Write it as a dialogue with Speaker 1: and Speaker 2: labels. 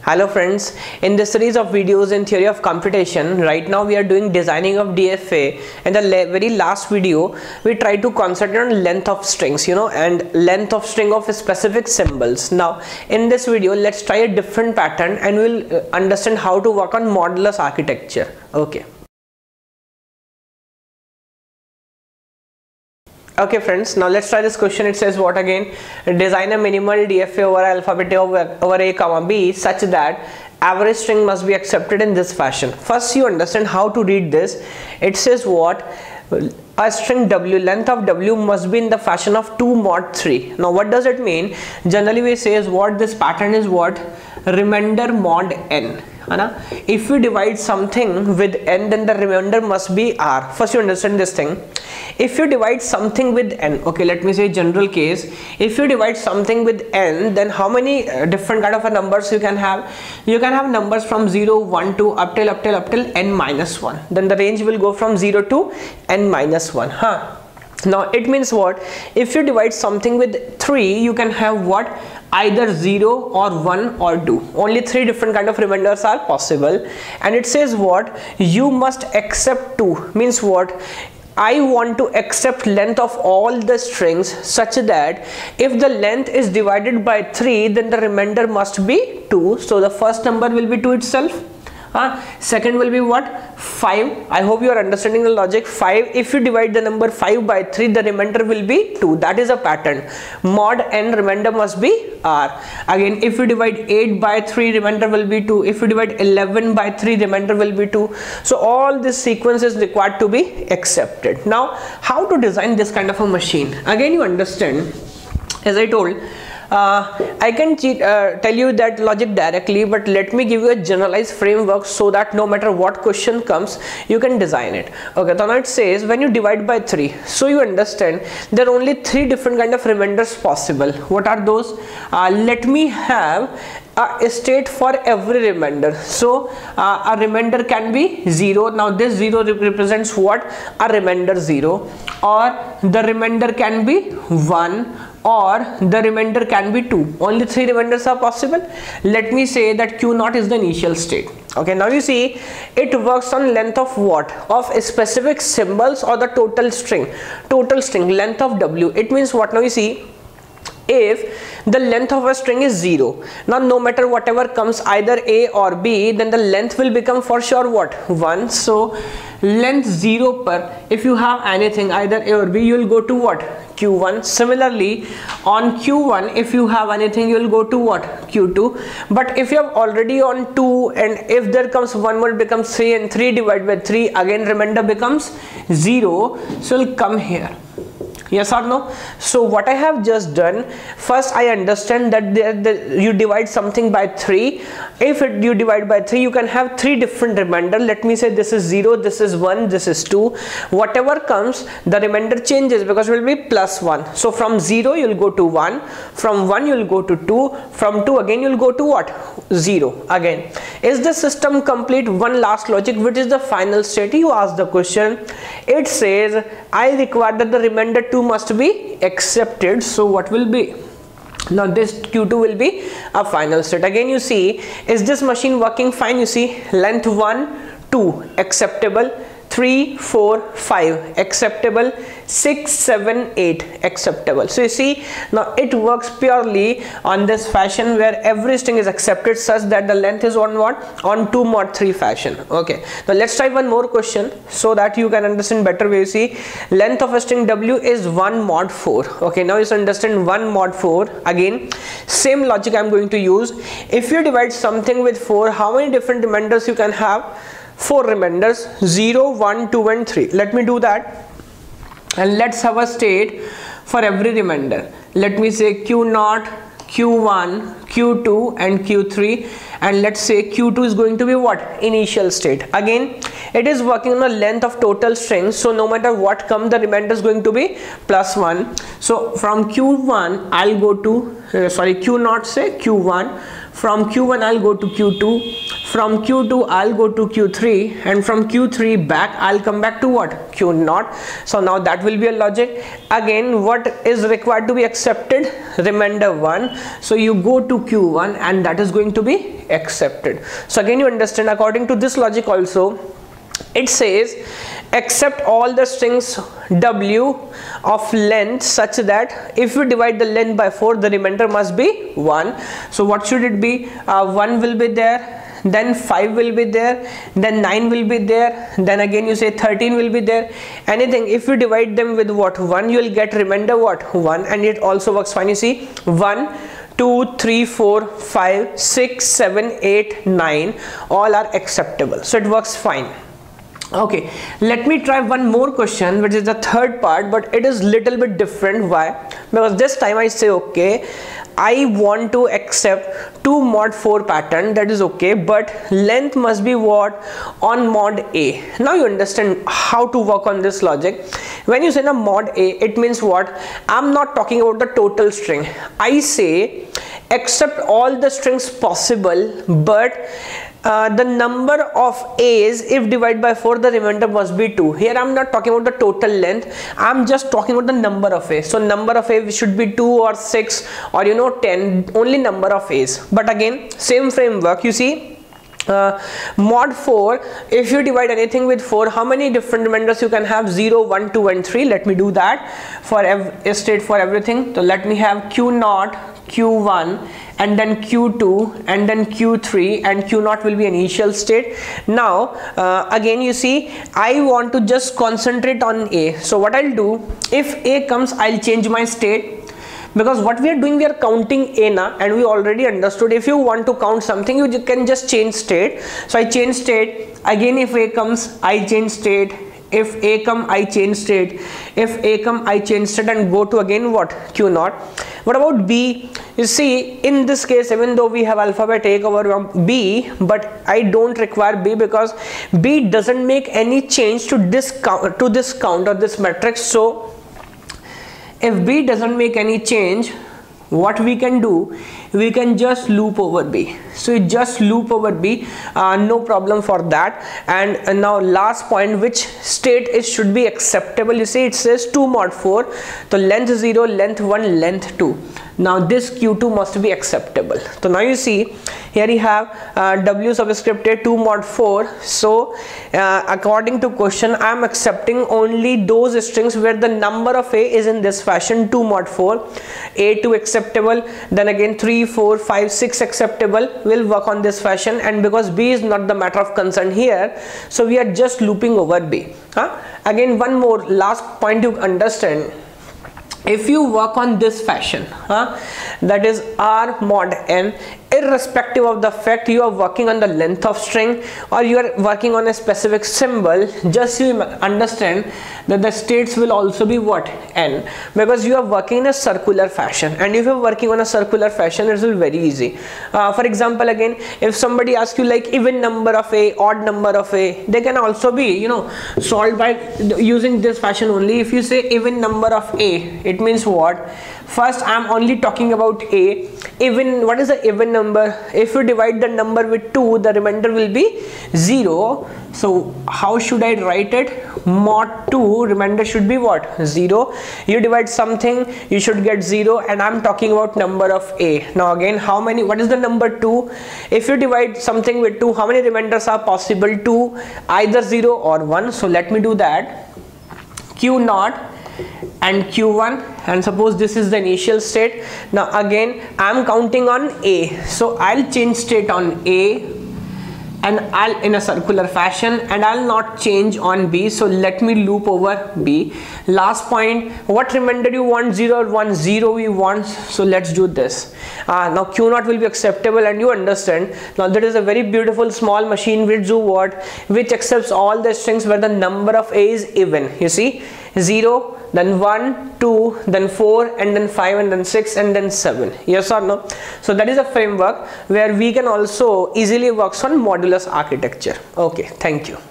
Speaker 1: Hello friends, in this series of videos in theory of computation, right now we are doing designing of DFA. In the very last video we try to concentrate on length of strings, and length of string of specific symbols. Now in this video let's try a different pattern and we'll understand how to work on modulus architecture. Okay friends, now let's try this question. It says what again? Design a minimal DFA over alphabet over a comma b such that average string must be accepted in this fashion. First you understand how to read this. It says what? A string w, length of w must be in the fashion of 2 mod 3. Now what does it mean? Generally we say is what this pattern is what? Remainder mod n. If you divide something with n, then the remainder must be r. First you understand this thing. If you divide something with n, okay, let me say general case. If you divide something with n, then how many different kind of numbers you can have? You can have numbers from 0, 1, 2 up till n minus 1. Then the range will go from 0 to n minus 1. Now it means what? If you divide something with 3, you can have what? Either 0 or 1 or 2. Only 3 different kind of remainders are possible. And it says what? You must accept 2. Means what? I want to accept length of all the strings such that if the length is divided by 3, then the remainder must be 2. So the first number will be 2 itself. Second will be what? 5. I hope you are understanding the logic. 5. If you divide the number 5 by 3, the remainder will be 2. That is a pattern. Mod n, remainder must be r. Again, if you divide 8 by 3, remainder will be 2. If you divide 11 by 3, remainder will be 2. So all this sequence is required to be accepted. Now how to design this kind of a machine? Again you understand, as I told, I can tell you that logic directly, but let me give you a generalized framework so that no matter what question comes, you can design it. Okay, so now it says when you divide by 3, so you understand there are only 3 different kind of remainders possible. What are those? Let me have a state for every remainder. So a remainder can be 0. Now this 0 represents what? A remainder 0, or the remainder can be 1, or the remainder can be 2. Only 3 remainders are possible. Let me say that q0 is the initial state. Okay, now you see it works on length of what? Of specific symbols or the total string. Total string, length of w. It means what? Now you see, if the length of a string is 0, now no matter whatever comes, either a or b, then the length will become for sure what? 1. So length 0 per, if you have anything either a or b, you will go to what? Q1. Similarly on Q1, if you have anything, you will go to what? Q2. But if you have already on 2, and if there comes 1 more, it becomes 3, and 3 divided by 3, again remainder becomes 0, so it will come here. Yes or no? So what I have just done, first I understand that you divide something by 3. If you divide by 3, you can have 3 different remainder. Let me say this is 0, this is 1, this is 2. Whatever comes, the remainder changes because it will be plus 1. So from 0 you will go to 1, from 1 you will go to 2, from 2 again you will go to what? 0 again. Is the system complete? One last logic, which is the final state. You ask the question. It says I require that the remainder 2 must be accepted. So what will be? Now this q2 will be a final state. Again you see, is this machine working fine? You see, length 1, 2 acceptable, 3, 4, 5 acceptable, 6, 7, 8 acceptable. So you see, now it works purely on this fashion where every string is accepted such that the length is on what? On 2 mod 3 fashion. Okay, now let's try one more question so that you can understand better. Where you see length of a string w is 1 mod 4. Okay, now you understand 1 mod 4. Again same logic I am going to use. If you divide something with 4, how many different remainders you can have? 4 remainders, 0, 1, 2 and 3. Let me do that, and let's have a state for every remainder. Let me say q0, q1, q2 and q3, and let's say q2 is going to be what? Initial state. Again it is working on a length of total strings, so no matter what comes, the remainder is going to be plus 1. So from q1 I'll go to q0, say q1. From q1 I'll go to q2. from Q2 I'll go to Q3, and from Q3 back I'll come back to what? Q0. So now that will be a logic. Again, what is required to be accepted? Remainder 1. So you go to Q1 and that is going to be accepted. So again, you understand, according to this logic also, it says accept all the strings W of length such that if you divide the length by 4, the remainder must be 1. So what should it be? 1 will be there, then 5 will be there, then 9 will be there, then again you say 13 will be there. Anything, if you divide them with what? 1, you will get remainder what? 1, and it also works fine. You see, 1, 2, 3, 4, 5, 6, 7, 8, 9 all are acceptable. So it works fine. Okay, let me try one more question, which is the third part, but it is little bit different. Why? Because this time I say, okay, I want to accept 2 mod 4 pattern, that is okay, but length must be what? On mod A. Now you understand how to work on this logic. When you say a mod A, it means what? I'm not talking about the total string. I say accept all the strings possible, but the number of A's, if divided by 4, the remainder must be 2. Here I'm not talking about the total length, I'm just talking about the number of A's. So number of A's should be 2 or 6 or 10, only number of A's. But again, same framework. You see, mod 4, if you divide anything with 4, how many different remainders you can have? 0, 1, 2 and 3. Let me do that for a state for everything. So let me have Q0, Q1, and then Q2, and then Q3, and Q0 will be initial state. Now again, you see, I want to just concentrate on A. So what I'll do, if A comes, I'll change my state, because what we are doing, we are counting A now, and we already understood if you want to count something, you can just change state. So I change state. Again, if A comes, I change state. If A come, I change state. If A come, I change state and go to again what? Q0. What about B? You see, in this case, even though we have alphabet A over B, but I don't require B because B doesn't make any change to this count or this matrix. So if B doesn't make any change, what we can do, we can just loop over B. So you just loop over B, no problem for that. And now last point, which state should be acceptable? You see, it says 2 mod 4, so length 0, length 1, length 2. Now this Q2 must be acceptable. So now you see, here you have W subscript A 2 mod 4. So according to question, I am accepting only those strings where the number of A is in this fashion, 2 mod 4, A2 acceptable, then again 3, 4, 5, 6 acceptable. Will work on this fashion, and because B is not the matter of concern here, so we are just looping over B. Again, one more last point you understand. If you work on this fashion, that is R mod n, irrespective of the fact you are working on the length of string or you are working on a specific symbol, just you understand that the states will also be what? N, because you are working in a circular fashion, and if you are working on a circular fashion, it will be very easy. For example, again, if somebody asks you like even number of A, odd number of A, they can also be solved by using this fashion only. If you say even number of A, it means what? First, I am only talking about A. Even, what is the even number? If you divide the number with 2, the remainder will be 0. So how should I write it? Mod 2, remainder should be what? 0. You divide something, you should get 0, and I'm talking about number of A. Now again, how many? What is the number 2? If you divide something with 2, how many remainders are possible? 2, either 0 or 1. So let me do that. Q0 and Q1, and suppose this is the initial state. Now again, I'm counting on A, so I'll change state on A, and I'll in a circular fashion, and I'll not change on B. So let me loop over B. Last point, what remainder you want? 0 or 1? 0 we want, so let's do this. Now Q0 will be acceptable, and you understand now there is a very beautiful small machine which do what? Which accepts all the strings where the number of A is even. You see, 0, then 1, 2, then 4, and then 5, and then 6, and then 7. Yes or no? So that is a framework where we can also easily work on modulus architecture. Okay, thank you.